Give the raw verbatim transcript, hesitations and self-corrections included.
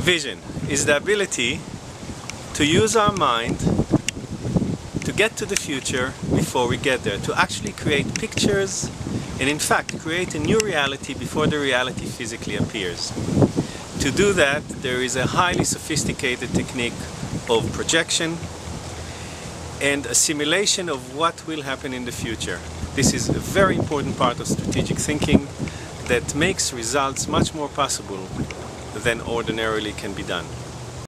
Vision is the ability to use our mind to get to the future before we get there, to actually create pictures and in fact create a new reality before the reality physically appears. To do that, there is a highly sophisticated technique of projection and a simulation of what will happen in the future. This is a very important part of strategic thinking that makes results much more possible than ordinarily can be done.